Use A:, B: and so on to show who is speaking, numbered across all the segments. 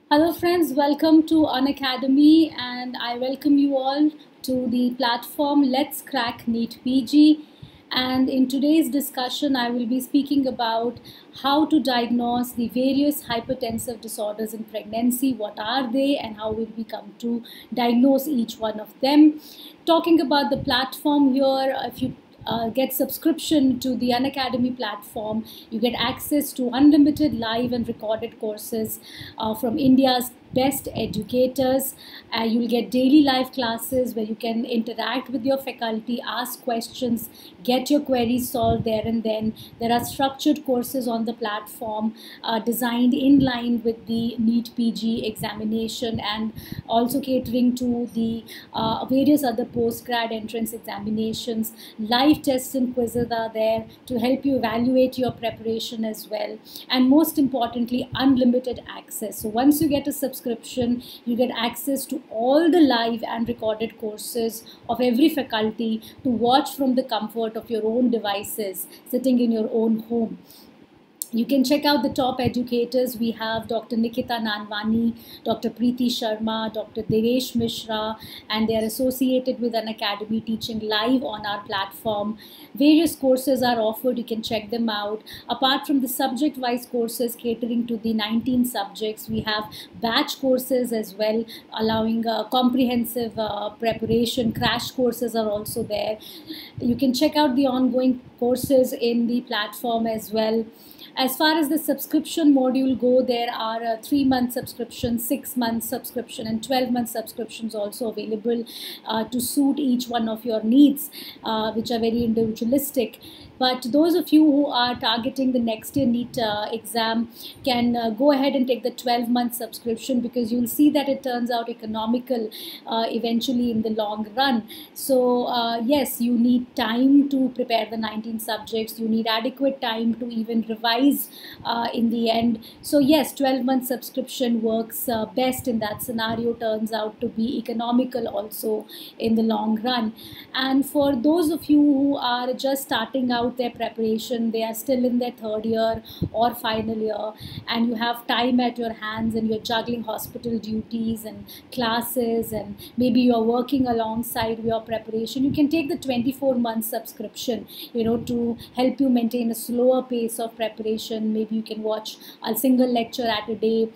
A: Hello, friends. Welcome to Unacademy, and I welcome you all to the platform Let's Crack NEET PG. And in today's discussion, I will be speaking about how to diagnose the various hypertensive disorders in pregnancy. What are they, and how will we come to diagnose each one of them? Talking about the platform here, if you get subscription to the Unacademy platform, you get access to unlimited live and recorded courses from India's best educators. You'll get daily live classes where you can interact with your faculty, ask questions, get your queries solved there and then. There are structured courses on the platform designed in line with the NEET PG examination and also catering to the various other post-grad entrance examinations. Live tests and quizzes are there to help you evaluate your preparation as well. And most importantly, unlimited access. So once you get a subscription, you get access to all the live and recorded courses of every faculty to watch from the comfort of your own devices, sitting in your own home. You can check out the top educators. We have Dr. Nikita Nanwani, Dr. Preeti Sharma, Dr. Devesh Mishra, and they are associated with Unacademy teaching live on our platform. Various courses are offered. You can check them out. Apart from the subject-wise courses catering to the 19 subjects, we have batch courses as well, allowing comprehensive preparation. Crash courses are also there. You can check out the ongoing courses in the platform as well. As far as the subscription module go, there are 3-month subscription, 6-month subscription, and 12-month subscriptions also available to suit each one of your needs, which are very individualistic. But those of you who are targeting the next year NEET exam can go ahead and take the 12-month subscription, because you'll see that it turns out economical eventually in the long run. So yes, you need time to prepare the 19 subjects. You need adequate time to even revise in the end. So yes, 12-month subscription works best in that scenario, turns out to be economical also in the long run. And for those of you who are just starting out their preparation, they are still in their 3rd year or final year, and you have time at your hands and you're juggling hospital duties and classes, and maybe you're working alongside your preparation, you can take the 24-month subscription, to help you maintain a slower pace of preparation. Maybe you can watch a single lecture at a day,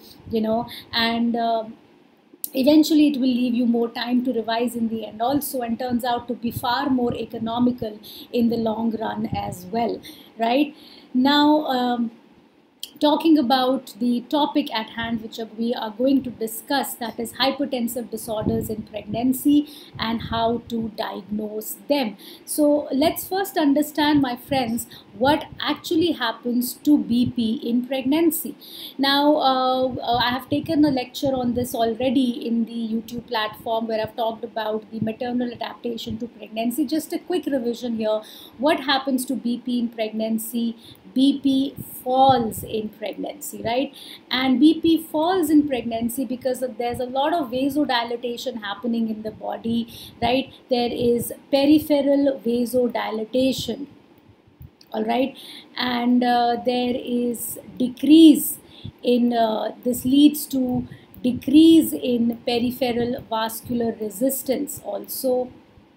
A: and eventually it will leave you more time to revise in the end also, and turns out to be far more economical in the long run as well, right? Now, talking about the topic at hand, which we are going to discuss, that is hypertensive disorders in pregnancy and how to diagnose them. So let's first understand, my friends, what actually happens to BP in pregnancy. Now, I have taken a lecture on this already in the YouTube platform, where I've talked about the maternal adaptation to pregnancy. Just a quick revision here. What happens to BP in pregnancy? BP falls in pregnancy, right? And BP falls in pregnancy because there's a lot of vasodilatation happening in the body, right? There is peripheral vasodilatation, all right? And there is decrease in, this leads to decrease in peripheral vascular resistance also,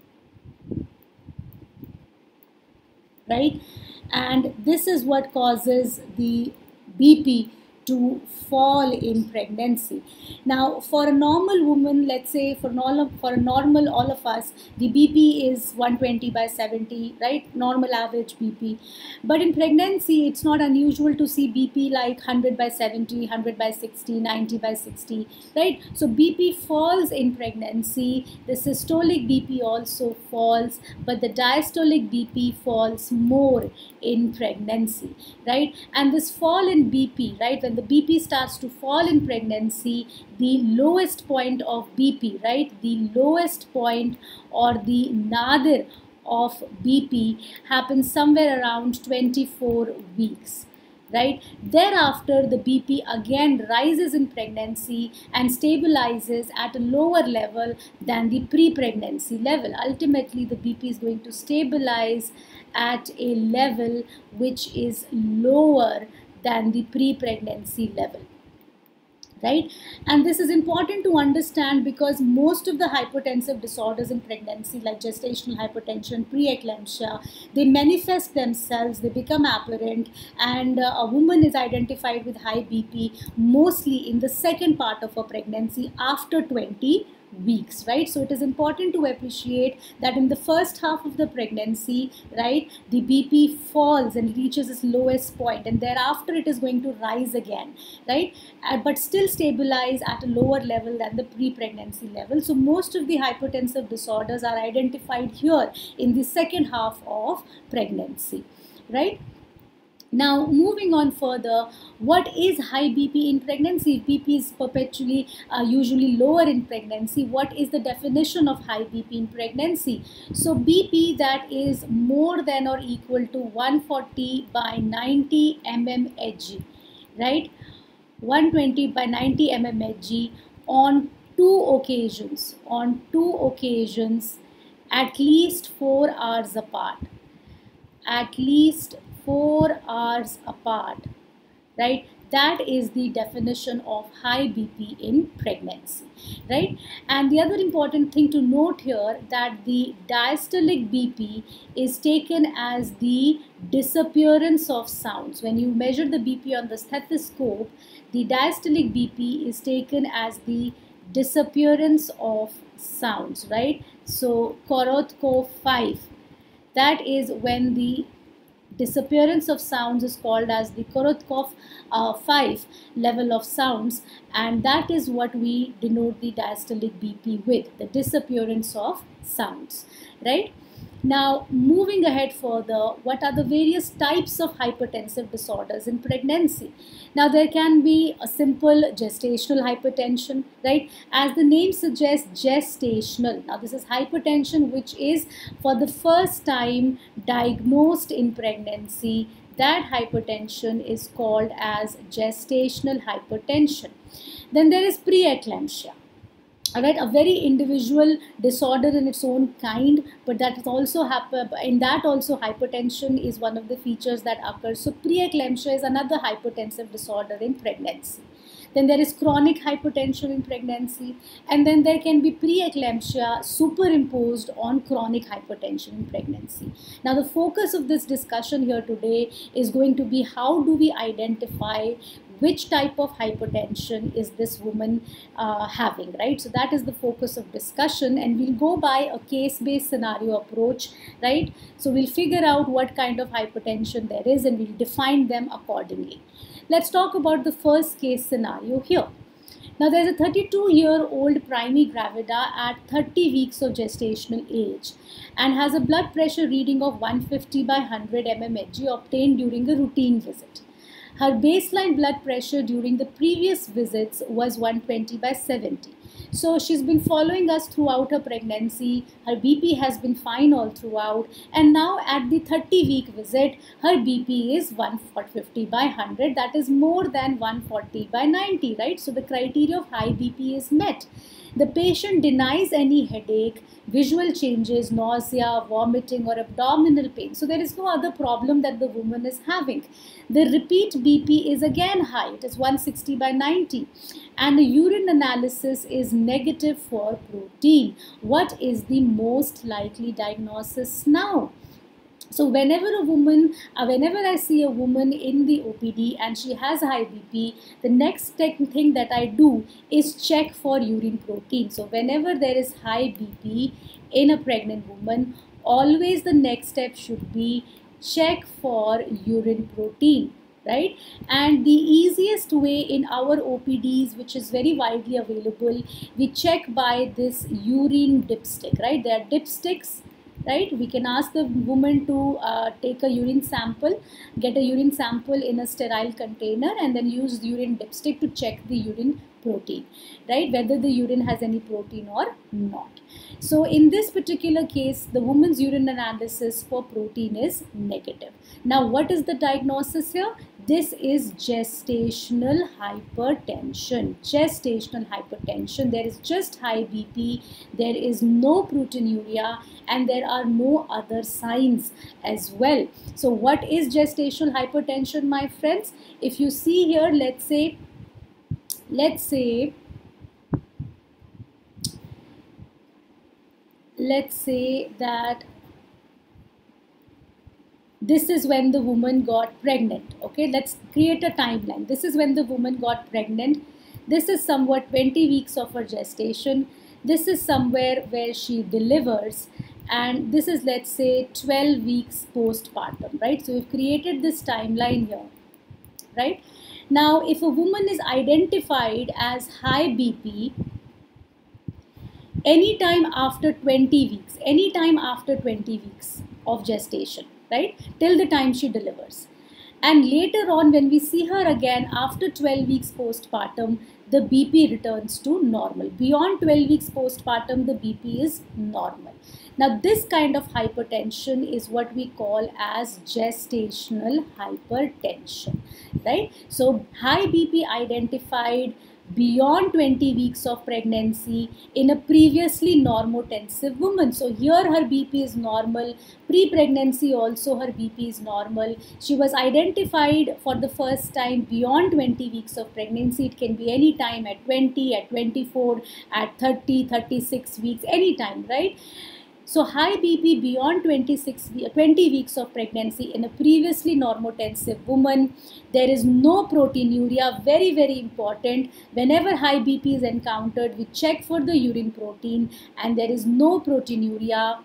A: right? And this is what causes the BP to fall in pregnancy. Now, for a normal woman, let's say for a normal all of us, the BP is 120/70, right? Normal average BP. But in pregnancy, it's not unusual to see BP like 100/70, 100/60, 90/60, right? So BP falls in pregnancy. The systolic BP also falls, but the diastolic BP falls more in pregnancy, right? And this fall in BP, right, when the BP starts to fall in pregnancy, the lowest point of BP, right, the lowest point or the nadir of BP happens somewhere around 24 weeks, right? Thereafter, the BP again rises in pregnancy and stabilizes at a lower level than the pre-pregnancy level. Ultimately, the BP is going to stabilize at a level which is lower than the pre-pregnancy level. right? And this is important to understand because most of the hypertensive disorders in pregnancy, like gestational hypertension, preeclampsia, they manifest themselves, they become apparent, and a woman is identified with high BP mostly in the second part of a pregnancy after 20 weeks, right? So it is important to appreciate that in the first half of the pregnancy, right, the BP falls and reaches its lowest point, and thereafter it is going to rise again, right, but still stabilize at a lower level than the pre-pregnancy level. So most of the hypertensive disorders are identified here in the second half of pregnancy, right? Now, moving on further, what is high BP in pregnancy? BP is perpetually usually lower in pregnancy. What is the definition of high BP in pregnancy? So, BP that is more than or equal to 140 by 90 mmHg, right? 120 by 90 mmHg on two occasions, at least 4 hours apart. At least 4 hours apart, right? That is the definition of high BP in pregnancy, right? And the other important thing to note here that the diastolic BP is taken as the disappearance of sounds. When you measure the BP on the stethoscope, the diastolic BP is taken as the disappearance of sounds, right? So Korotko 5, that is when the disappearance of sounds is called as the Korotkov 5 level of sounds, and that is what we denote the diastolic BP with, the disappearance of sounds, right? Now, moving ahead further, what are the various types of hypertensive disorders in pregnancy? Now, there can be a simple gestational hypertension, right? As the name suggests, gestational. Now, this is hypertension which is for the first time diagnosed in pregnancy. That hypertension is called as gestational hypertension. Then there is preeclampsia. Alright, a very individual disorder in its own kind, but that is also in that also hypertension is one of the features that occurs. So preeclampsia is another hypertensive disorder in pregnancy. Then there is chronic hypertension in pregnancy, and then there can be preeclampsia superimposed on chronic hypertension in pregnancy. Now the focus of this discussion here today is going to be how do we identify which type of hypertension is this woman having, right? So that is the focus of discussion, and we'll go by a case-based scenario approach, right? So we'll figure out what kind of hypertension there is and we'll define them accordingly. Let's talk about the first case scenario here. Now there's a 32-year-old primea gravida at 30 weeks of gestational age and has a blood pressure reading of 150 by 100 mmHg obtained during a routine visit. Her baseline blood pressure during the previous visits was 120 by 70. So she's been following us throughout her pregnancy. Her BP has been fine all throughout. And now at the 30-week visit, her BP is 150 by 100. That is more than 140 by 90, right? So the criteria of high BP is met. The patient denies any headache, visual changes, nausea, vomiting or abdominal pain. So there is no other problem that the woman is having. The repeat BP is again high. It is 160 by 90. And the urine analysis is negative for protein. What is the most likely diagnosis now? So whenever I see a woman in the OPD and she has high BP, the next thing that I do is check for urine protein. So whenever there is high BP in a pregnant woman, always the next step should be check for urine protein, right? And the easiest way in our OPDs, which is very widely available, we check by this urine dipstick, right? There are dipsticks, right? We can ask the woman to take a urine sample, get a urine sample in a sterile container, and then use the urine dipstick to check the urine protein, right? Whether the urine has any protein or not. So in this particular case, the woman's urine analysis for protein is negative. Now, what is the diagnosis here? This is gestational hypertension. Gestational hypertension. There is just high BP, there is no proteinuria, and there are no other signs as well. So what is gestational hypertension, my friends? If you see here, let's say let's say that this is when the woman got pregnant. Okay, let's create a timeline. This is when the woman got pregnant. This is somewhat 20 weeks of her gestation. This is somewhere where she delivers. And this is, let's say, 12 weeks postpartum, right? So we've created this timeline here, right? Now, if a woman is identified as high BP, anytime after 20 weeks of gestation, right, till the time she delivers. And later on, when we see her again after 12 weeks postpartum, the BP returns to normal. Beyond 12 weeks postpartum, the BP is normal. Now, this kind of hypertension is what we call as gestational hypertension, right? So, high BP identified beyond 20 weeks of pregnancy in a previously normotensive woman. So here her BP is normal. Pre-pregnancy also her BP is normal. She was identified for the first time beyond 20 weeks of pregnancy. It can be any time at 20, at 24, at 30, 36 weeks, any time, right? So high BP beyond 20 weeks of pregnancy in a previously normotensive woman. There is no proteinuria, very, very important. Whenever high BP is encountered, we check for the urine protein and there is no proteinuria.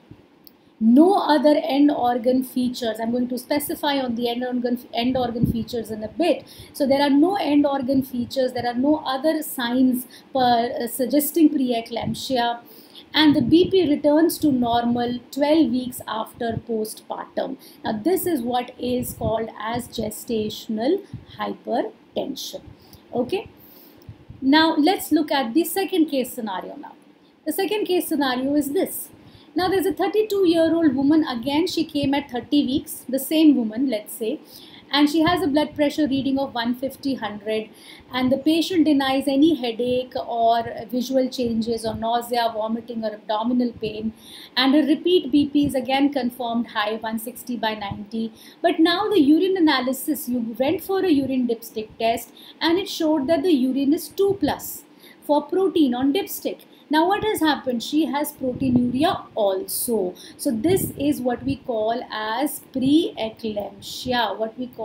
A: No other end organ features. I'm going to specify on the end organ features in a bit. So there are no end organ features. There are no other signs suggesting preeclampsia. And the BP returns to normal 12 weeks after postpartum. Now this is what is called as gestational hypertension. Okay. Now let's look at the second case scenario now. The second case scenario is this. Now there's a 32-year-old woman. Again, she came at 30 weeks, the same woman, let's say. And she has a blood pressure reading of 150/100, and the patient denies any headache or visual changes or nausea, vomiting or abdominal pain, and her repeat BP is again confirmed high, 160/90. But now the urine analysis, you went for a urine dipstick test and it showed that the urine is 2+ for protein on dipstick. Now what has happened? She has proteinuria also. So this is what we call as preeclampsia.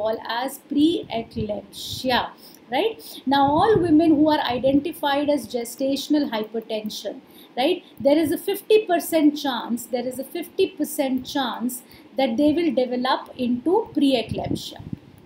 A: Right? Now all women who are identified as gestational hypertension, right? There is a 50% chance, that they will develop into preeclampsia.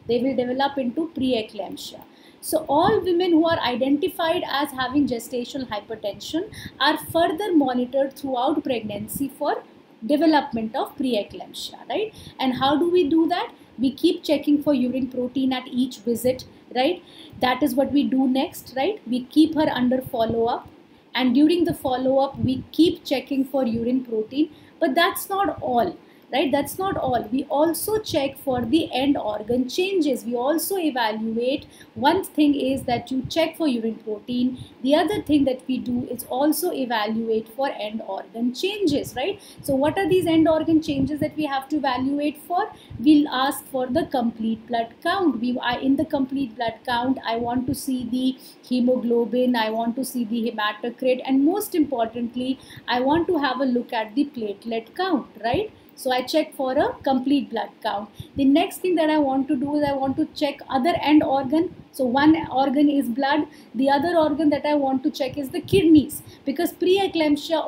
A: So all women who are identified as having gestational hypertension are further monitored throughout pregnancy for development of preeclampsia, right? And how do we do that? We keep checking for urine protein at each visit, right? That is what we do next, right? We keep her under follow-up, and during the follow-up, we keep checking for urine protein. But that's not all. Right? That's not all. We also check for the end organ changes. We also evaluate. One thing is that you check for urine protein. The other thing that we do is also evaluate for end organ changes, right? So what are these end organ changes that we have to evaluate for? We'll ask for the complete blood count. In the complete blood count, I want to see the hemoglobin, I want to see the hematocrit, and most importantly, I want to have a look at the platelet count, right? So I check for a complete blood count. The next thing that I want to do is I want to check other end organ. So one organ is blood. The other organ that I want to check is the kidneys, because preeclampsia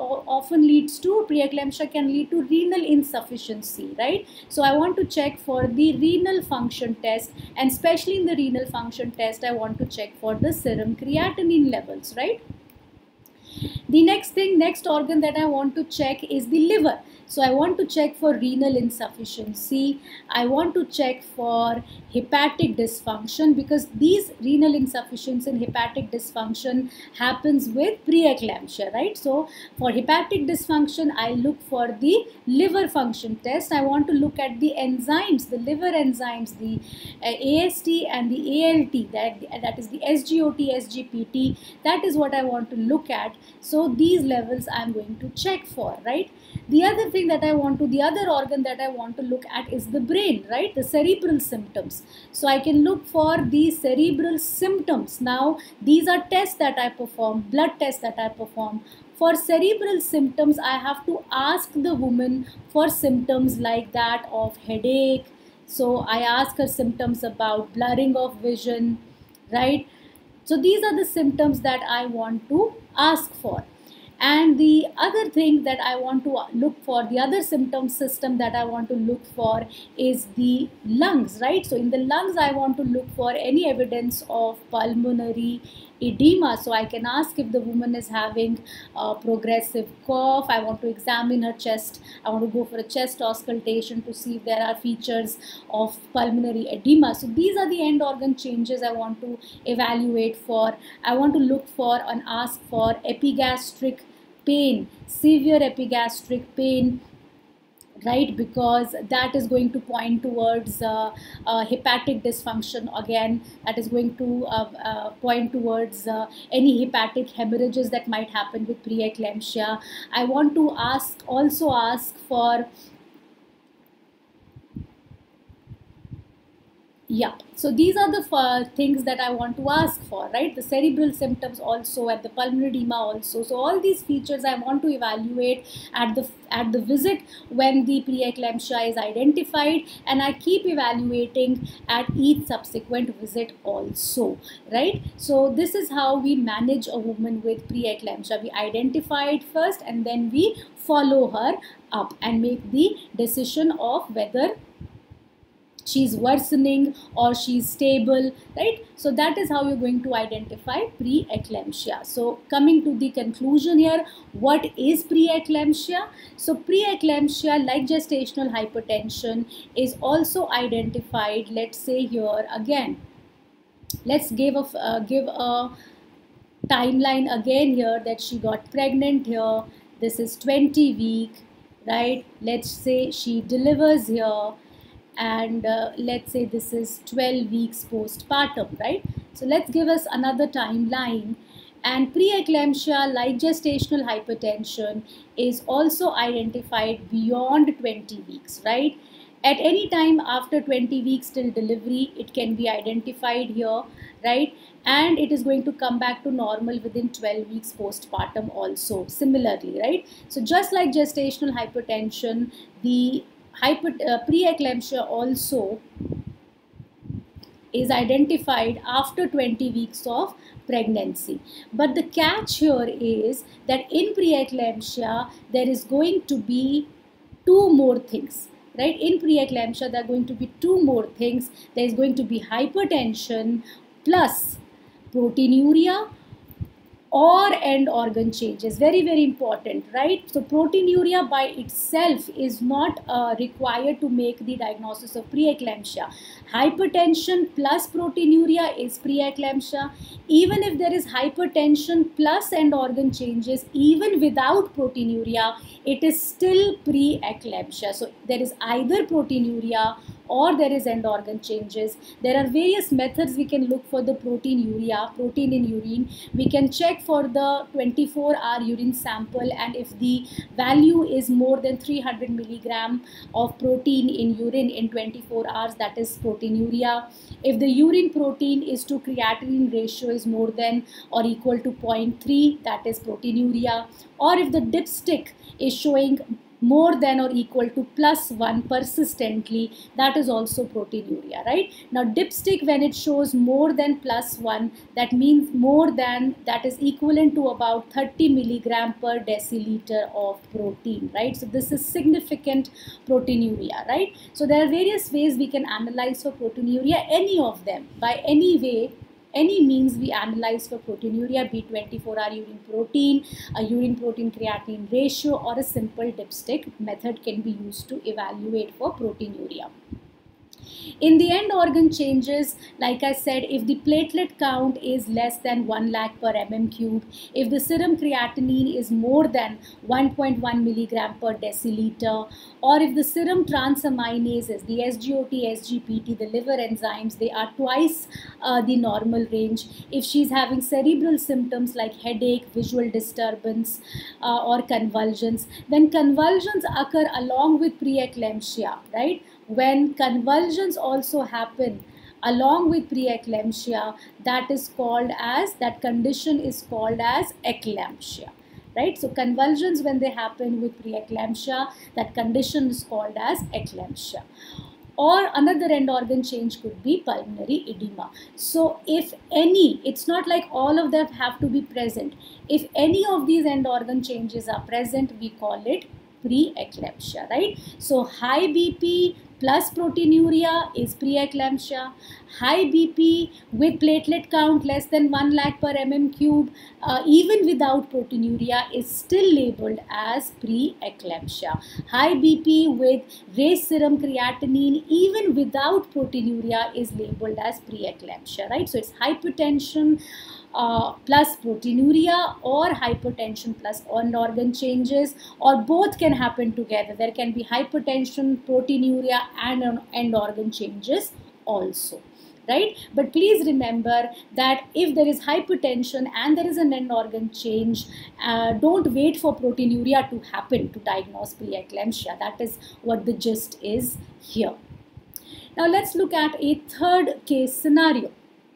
A: can lead to renal insufficiency, right? So I want to check for the renal function test, and especially in the renal function test, I want to check for the serum creatinine levels, right? The next organ that I want to check is the liver. So I want to check for renal insufficiency. I want to check for hepatic dysfunction, because these renal insufficiency and hepatic dysfunction happens with preeclampsia, right? So for hepatic dysfunction, I look for the liver function test. I want to look at the enzymes, the liver enzymes, the AST and the ALT, that is the SGOT, SGPT. That is what I want to look at. So So these levels I'm going to check for, right? The other thing that the other organ that I want to look at is the brain, right? The cerebral symptoms. So I can look for the cerebral symptoms. Now, these are tests that I perform, blood tests that I perform. For cerebral symptoms, I have to ask the woman for symptoms like that of headache. So I ask her symptoms about blurring of vision, right? So these are the symptoms that I want to ask for. And the other thing that I want to look for, the other symptom system that I want to look for is the lungs, right? So in the lungs, I want to look for any evidence of pulmonary edema. So I can ask if the woman is having a progressive cough. I want to examine her chest. I want to go for a chest auscultation to see if there are features of pulmonary edema. So these are the end organ changes I want to evaluate for. I want to look for and ask for epigastric pain, severe epigastric pain, right? Because that is going to point towards hepatic dysfunction again. That is going to point towards any hepatic hemorrhages that might happen with preeclampsia. I want to also ask for, yeah, so these are the things that I want to ask for, right? The cerebral symptoms also, and the pulmonary edema also. So all these features I want to evaluate at the visit when the preeclampsia is identified, and I keep evaluating at each subsequent visit also, right? So this is how we manage a woman with preeclampsia. We identify it first, and then we follow her up and make the decision of whether she's worsening or she's stable, right? So that is how you're going to identify preeclampsia. So coming to the conclusion here, what is preeclampsia? So preeclampsia, like gestational hypertension, is also identified. Let's say here again, let's give a timeline again here, that she got pregnant here. This is 20 week, right? Let's say she delivers here, and let's say this is 12 weeks postpartum, right? So let's give us another timeline. And preeclampsia, like gestational hypertension, is also identified beyond 20 weeks, right? At any time after 20 weeks till delivery, it can be identified here, right? And it is going to come back to normal within 12 weeks postpartum also, similarly, right? So just like gestational hypertension, the preeclampsia also is identified after 20 weeks of pregnancy. But the catch here is that in preeclampsia, there is going to be two more things, right? In preeclampsia, there are going to be two more things. There is going to be hypertension plus proteinuria or end organ changes. Very, very important, right? So proteinuria by itself is not required to make the diagnosis of preeclampsia. Hypertension plus proteinuria is preeclampsia. Even if there is hypertension plus end organ changes, even without proteinuria, it is still preeclampsia. So there is either proteinuria or there is end organ changes. There are various methods we can look for the proteinuria, protein in urine. We can check for the 24-hour urine sample, and if the value is more than 300 milligram of protein in urine in 24 hours, that is proteinuria. If the urine protein is to creatinine ratio is more than or equal to 0.3, that is proteinuria. Or if the dipstick is showing more than or equal to +1 persistently, that is also proteinuria, right? Now dipstick, when it shows more than +1, that means more than, that is equivalent to about 30 milligram per deciliter of protein, right? So this is significant proteinuria, right? So there are various ways we can analyze for proteinuria, any of them, by any way, any means we analyze for proteinuria, be 24-hour urine protein, a urine protein creatinine ratio, or a simple dipstick method can be used to evaluate for proteinuria. In the end organ changes, like I said, if the platelet count is less than 1 lakh per mm cube, if the serum creatinine is more than 1.1 milligram per deciliter, or if the serum transaminases, the SGOT, SGPT, the liver enzymes, they are twice the normal range, if she's having cerebral symptoms like headache, visual disturbance, or convulsions, then convulsions occur along with preeclampsia, right? When convulsions also happen along with preeclampsia, that condition is called as eclampsia, right? So convulsions, when they happen with preeclampsia, that condition is called as eclampsia. Or another end organ change could be pulmonary edema. So if any, it's not like all of them have to be present. If any of these end organ changes are present, we call it preeclampsia, right? So high BP plus proteinuria is preeclampsia. High BP with platelet count less than 1 lakh per mm cube, even without proteinuria, is still labeled as preeclampsia. High BP with raised serum creatinine, even without proteinuria, is labeled as preeclampsia, right? So it's hypertension plus proteinuria, or hypertension plus end organ changes, or both can happen together. There can be hypertension, proteinuria, and end organ changes also, right? But please remember that if there is hypertension and there is an end organ change, don't wait for proteinuria to happen to diagnose preeclampsia. That is what the gist is here. Now let's look at a third case scenario.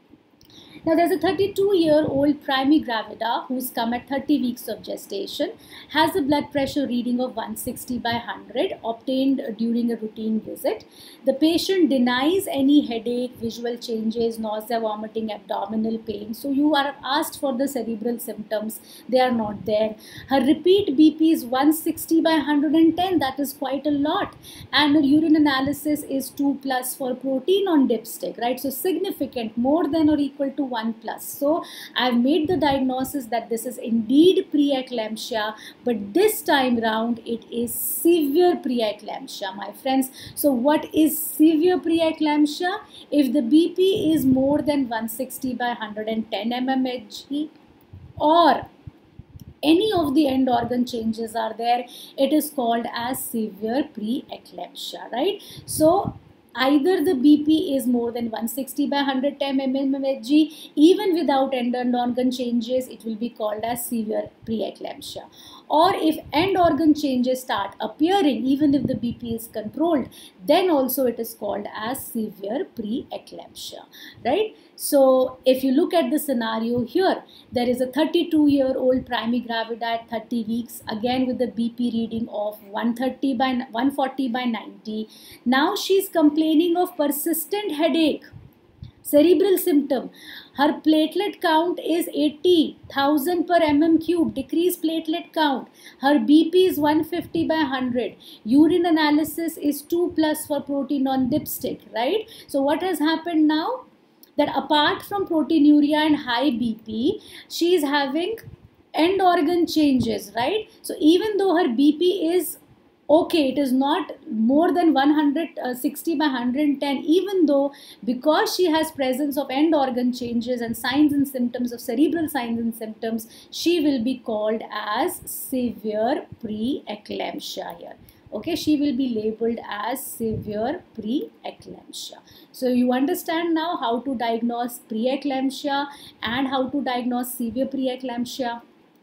A: Now there's a 32-year-old primigravida who's come at 30 weeks of gestation, has a blood pressure reading of 160 by 100 obtained during a routine visit. The patient denies any headache, visual changes, nausea, vomiting, abdominal pain. So you are asked for the cerebral symptoms. They are not there. Her repeat BP is 160 by 110. That is quite a lot. And her urine analysis is 2+ for protein on dipstick, right? So significant, more than or equal to 1+. So I've made the diagnosis that this is indeed preeclampsia, but this time round it is severe preeclampsia, my friends. So what is severe preeclampsia? If the BP is more than 160 by 110 mmHg, or any of the end organ changes are there, it is called as severe preeclampsia, right? So either the BP is more than 160 by 110 mmHg, even without end organ changes, it will be called as severe preeclampsia. Or if end organ changes start appearing, even if the BP is controlled, then also it is called as severe preeclampsia, right? So if you look at the scenario here, there is a 32-year-old primigravida at 30 weeks, again with the BP reading of 140 by 90. Now she's complaining of persistent headache, cerebral symptom. Her platelet count is 80,000 per mm cube, decreased platelet count. Her BP is 150 by 100. Urine analysis is 2+ for protein on dipstick, right? So what has happened now? That apart from proteinuria and high BP, she is having end organ changes, right? So even though her BP is okay, it is not more than 160 by 110, even though, because she has presence of end organ changes and signs and symptoms of cerebral signs and symptoms, she will be called as severe preeclampsia here. Okay, she will be labeled as severe preeclampsia. So you understand now how to diagnose preeclampsia and how to diagnose severe preeclampsia.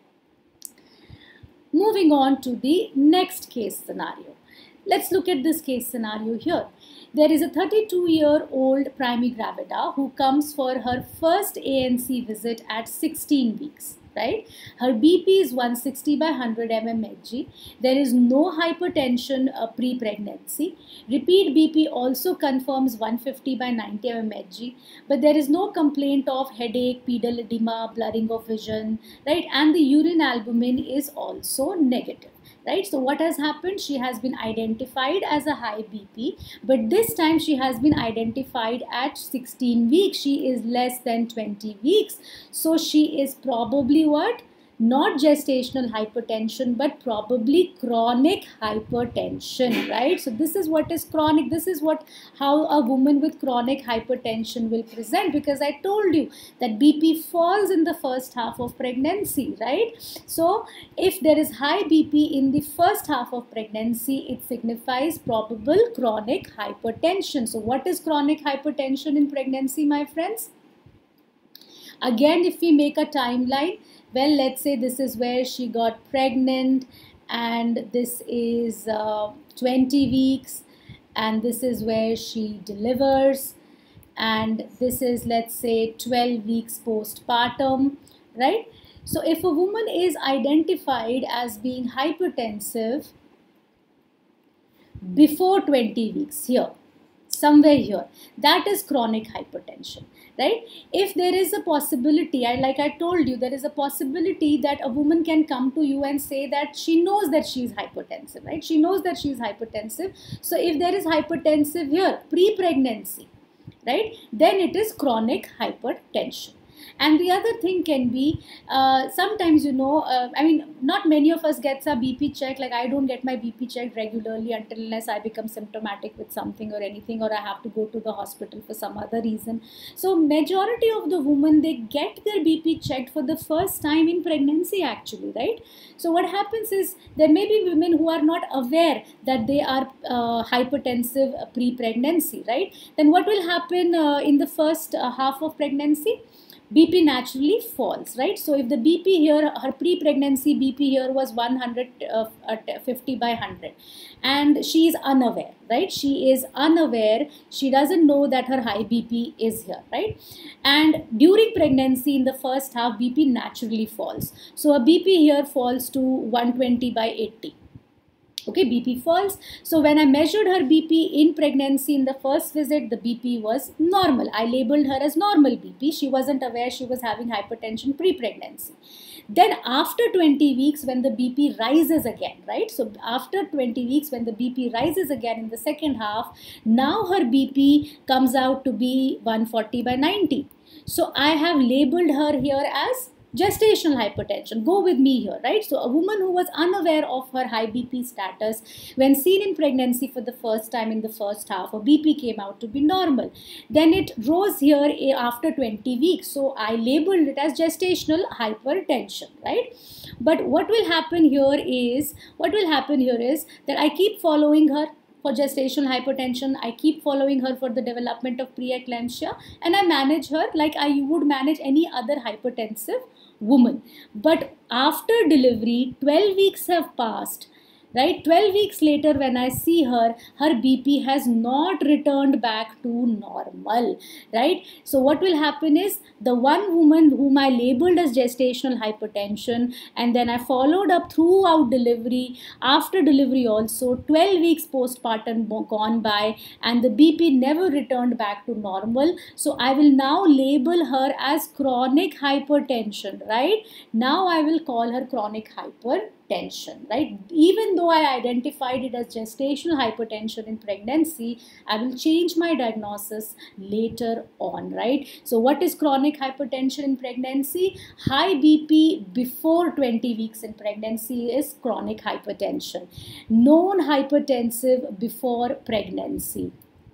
A: Moving on to the next case scenario. Let's look at this case scenario here. There is a 32-year-old primigravida who comes for her first ANC visit at 16 weeks. Right? Her BP is 160 by 100 mmHg. There is no hypertension pre-pregnancy. Repeat BP also confirms 150 by 90 mmHg, but there is no complaint of headache, pedal edema, blurring of vision, right? And the urine albumin is also negative. Right? So what has happened? She has been identified as a high BP, but this time she has been identified at 16 weeks. She is less than 20 weeks. So she is probably what? not gestational hypertension, but probably chronic hypertension, right? So this is what is chronic. This is what how a woman with chronic hypertension will present, because I told you that BP falls in the first half of pregnancy, right? So if there is high BP in the first half of pregnancy, it signifies probable chronic hypertension. So what is chronic hypertension in pregnancy, my friends? Again, if we make a timeline, well, let's say this is where she got pregnant, and this is 20 weeks, and this is where she delivers, and this is, let's say, 12 weeks postpartum, right? So if a woman is identified as being hypertensive before 20 weeks, here, somewhere here, that is chronic hypertension, right? If there is a possibility, like I told you, there is a possibility that a woman can come to you and say that she knows that she is hypertensive, right? She knows that she is hypertensive. So if there is hypertensive here, pre-pregnancy, right, then it is chronic hypertension. And the other thing can be, sometimes, I mean, not many of us gets our BP checked. Like, I don't get my BP checked regularly unless I become symptomatic with something or anything, or I have to go to the hospital for some other reason. So majority of the women, they get their BP checked for the first time in pregnancy, actually, right? So what happens is, there may be women who are not aware that they are hypertensive pre-pregnancy, right? Then what will happen in the first half of pregnancy? BP naturally falls, right? So if the BP here, her pre-pregnancy BP here was 150 by 100, and she is unaware, right? She is unaware. She doesn't know that her high BP is here, right? And during pregnancy, in the first half, BP naturally falls. So a BP here falls to 120 by 80. Okay, BP falls. So when I measured her BP in pregnancy in the first visit, the BP was normal. I labeled her as normal BP. She wasn't aware she was having hypertension pre-pregnancy. Then after 20 weeks, when the BP rises again, right? So after 20 weeks, when the BP rises again in the second half, now her BP comes out to be 140 by 90. So I have labeled her here as gestational hypertension. Go with me here, right? So a woman who was unaware of her high BP status, when seen in pregnancy for the first time in the first half, her BP came out to be normal. Then it rose here after 20 weeks. So I labeled it as gestational hypertension, right? But what will happen here is that I keep following her for gestational hypertension. I keep following her for the development of preeclampsia, and I manage her like I would manage any other hypertensive woman. But after delivery, 12 weeks have passed, right? 12 weeks later, when I see her, her BP has not returned back to normal, right? So what will happen is, the one woman whom I labeled as gestational hypertension, and then I followed up throughout delivery, after delivery also, 12 weeks postpartum gone by, and the BP never returned back to normal. So I will now label her as chronic hypertension, right? Now I will call her chronic hypertension, right? Even though I identified it as gestational hypertension in pregnancy, I will change my diagnosis later on, right? So what is chronic hypertension in pregnancy? High BP before 20 weeks in pregnancy is chronic hypertension. Non-hypertensive before pregnancy.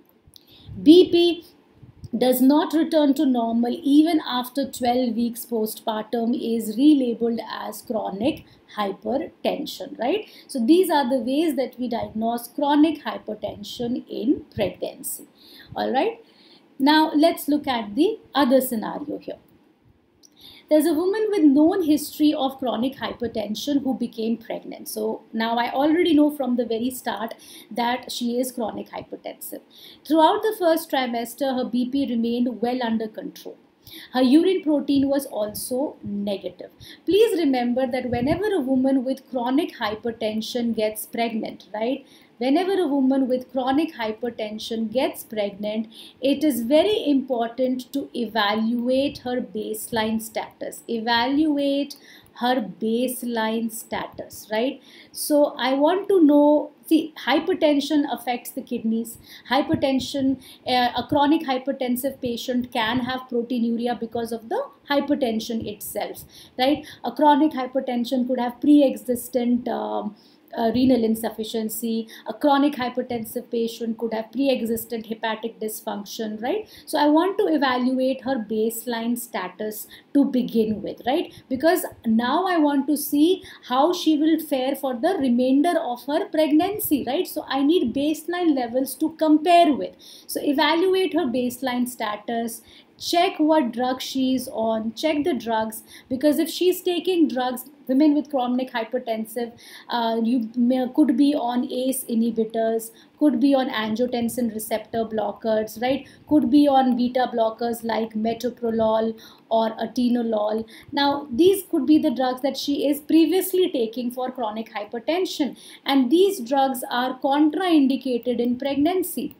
A: BP does not return to normal even after 12 weeks postpartum is relabeled as chronic hypertension, right? So these are the ways that we diagnose chronic hypertension in pregnancy. All right. Now let's look at the other scenario here. There's a woman with known history of chronic hypertension who became pregnant. So now I already know from the very start that she is chronic hypertensive. Throughout the first trimester, her BP remained well under control. Her urine protein was also negative. Please remember that whenever a woman with chronic hypertension gets pregnant, right? Whenever a woman with chronic hypertension gets pregnant, it is very important to evaluate her baseline status. Evaluate her baseline status, right? So I want to know See, hypertension affects the kidneys. Hypertension, a chronic hypertensive patient can have proteinuria because of the hypertension itself, right? A chronic hypertension could have pre-existent renal insufficiency. A chronic hypertensive patient could have pre-existent hepatic dysfunction, right? So I want to evaluate her baseline status to begin with, right? Because now I want to see how she will fare for the remainder of her pregnancy, right? So I need baseline levels to compare with. So evaluate her baseline status, check what drug she's on, check the drugs, because if she's taking drugs, women with chronic hypertensive, could be on ACE inhibitors, could be on angiotensin receptor blockers, right? Could be on beta blockers like metoprolol or atenolol. Now, these could be the drugs that she is previously taking for chronic hypertension, and these drugs are contraindicated in pregnancy,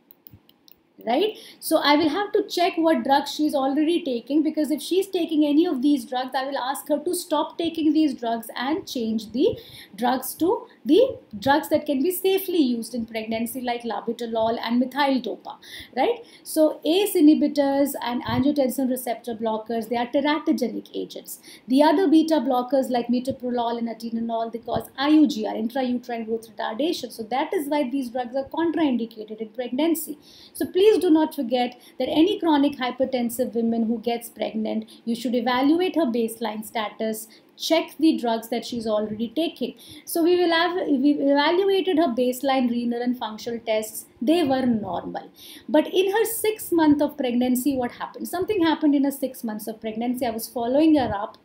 A: right? So I will have to check what drugs she's already taking, because if she's taking any of these drugs, I will ask her to stop taking these drugs and change the drugs to the drugs that can be safely used in pregnancy, like labetalol and methyl-dopa, right? So ACE inhibitors and angiotensin receptor blockers, they are teratogenic agents. The other beta blockers like metoprolol and atenolol, they cause IUGR, intrauterine growth retardation. So that is why these drugs are contraindicated in pregnancy. So please do not forget that any chronic hypertensive woman who gets pregnant, you should evaluate her baseline status, check the drugs that she's already taking. So we evaluated her baseline renal and functional tests. They were normal. But in her 6th month of pregnancy, what happened? Something happened in her 6 months of pregnancy. I was following her up,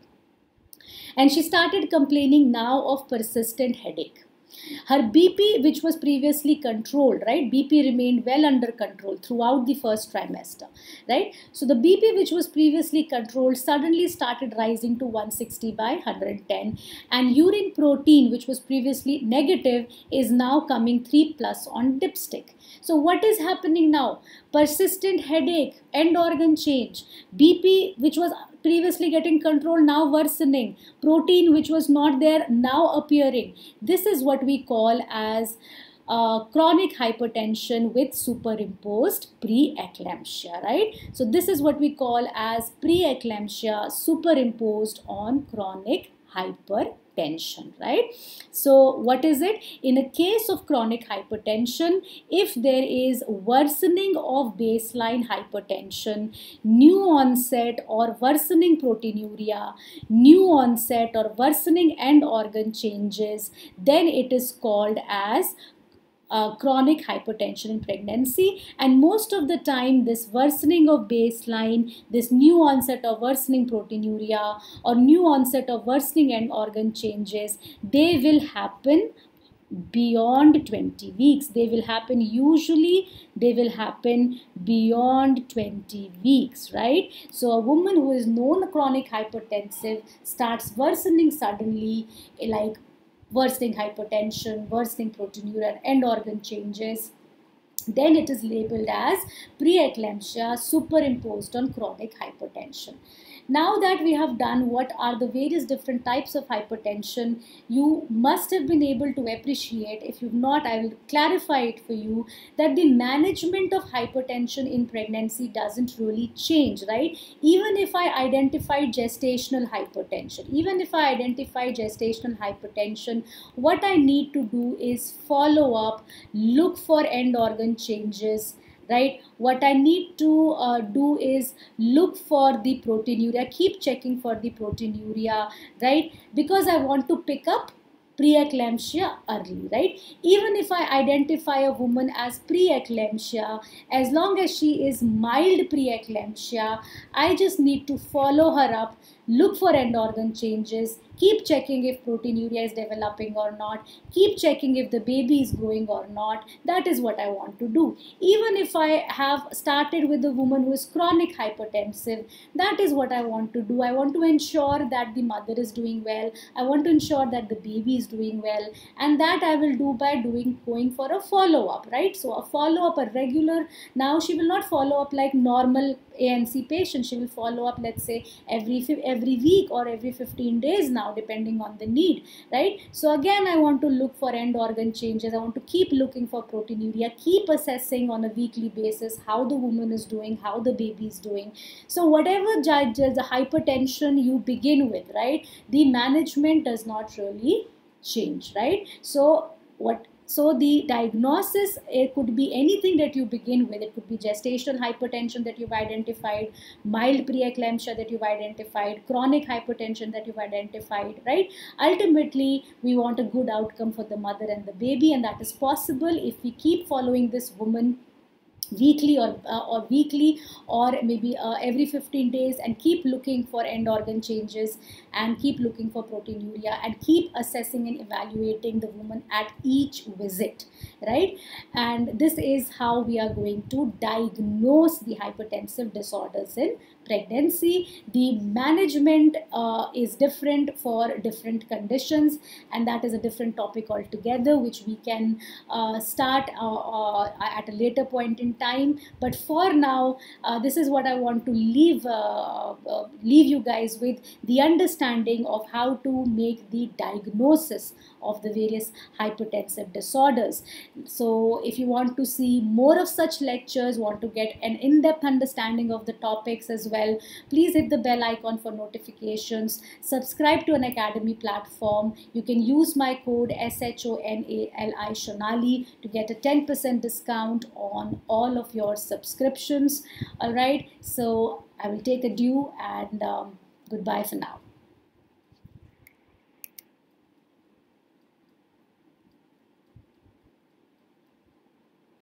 A: and she started complaining now of persistent headache. Her BP, which was previously controlled, right? BP remained well under control throughout the first trimester, right? So the BP, which was previously controlled, suddenly started rising to 160 by 110. And urine protein, which was previously negative, is now coming 3+ on dipstick. So what is happening now? Persistent headache, end organ change, BP, which was previously getting controlled, now worsening, protein which was not there now appearing. This is what we call as chronic hypertension with superimposed preeclampsia, right? So this is what we call as preeclampsia superimposed on chronic hypertension, right? So what is it? In a case of chronic hypertension, if there is worsening of baseline hypertension, new onset or worsening proteinuria, new onset or worsening end organ changes, then it is called as chronic hypertension in pregnancy. And most of the time, this worsening of baseline, this new onset of worsening proteinuria or new onset of worsening end organ changes, they will happen beyond 20 weeks. They will happen, usually they will happen beyond 20 weeks, right? So a woman who is known chronic hypertensive starts worsening suddenly, like worsening hypertension, worsening proteinuria, end organ changes, then it is labeled as preeclampsia superimposed on chronic hypertension. Now that we have done what are the various different types of hypertension, you must have been able to appreciate. If you've not, I will clarify it for you, that the management of hypertension in pregnancy doesn't really change, right? Even if I identify gestational hypertension, what I need to do is follow up, look for end organ changes, right? What I need to do is look for the proteinuria, keep checking for the proteinuria, right? Because I want to pick up preeclampsia early, right? Even if I identify a woman as preeclampsia, as long as she is mild preeclampsia, I just need to follow her up, look for end organ changes, keep checking if proteinuria is developing or not, keep checking if the baby is growing or not. That is what I want to do. Even if I have started with a woman who is chronic hypertensive, that is what I want to do. I want to ensure that the mother is doing well. I want to ensure that the baby is doing well. And that I will do by going for a follow-up, right? So a follow-up, a regular, now she will not follow up like normal ANC patient. She will follow up, let's say, every week or every 15 days now. now depending on the need, right? So again, I want to look for end organ changes. I want to keep looking for proteinuria, keep assessing on a weekly basis how the woman is doing, how the baby is doing. So whatever judges the hypertension you begin with, right, the management does not really change, right? So the diagnosis, it could be anything that you begin with. It could be gestational hypertension that you've identified, mild preeclampsia that you've identified, chronic hypertension that you've identified, right? Ultimately, we want a good outcome for the mother and the baby, and that is possible if we keep following this woman weekly or maybe every 15 days, and keep looking for end organ changes, and keep looking for proteinuria, and keep assessing and evaluating the woman at each visit, right? And this is how we are going to diagnose the hypertensive disorders in pregnancy. The management is different for different conditions, and that is a different topic altogether, which we can start at a later point in time. But for now, this is what I want to leave you guys with, the understanding of how to make the diagnosis of the various hypertensive disorders. So if you want to see more of such lectures, want to get an in-depth understanding of the topics as well, please hit the bell icon for notifications. Subscribe to Unacademy platform. You can use my code SHONALI Shonali to get a 10% discount on all of your subscriptions. All right, so I will take adieu, and goodbye for now.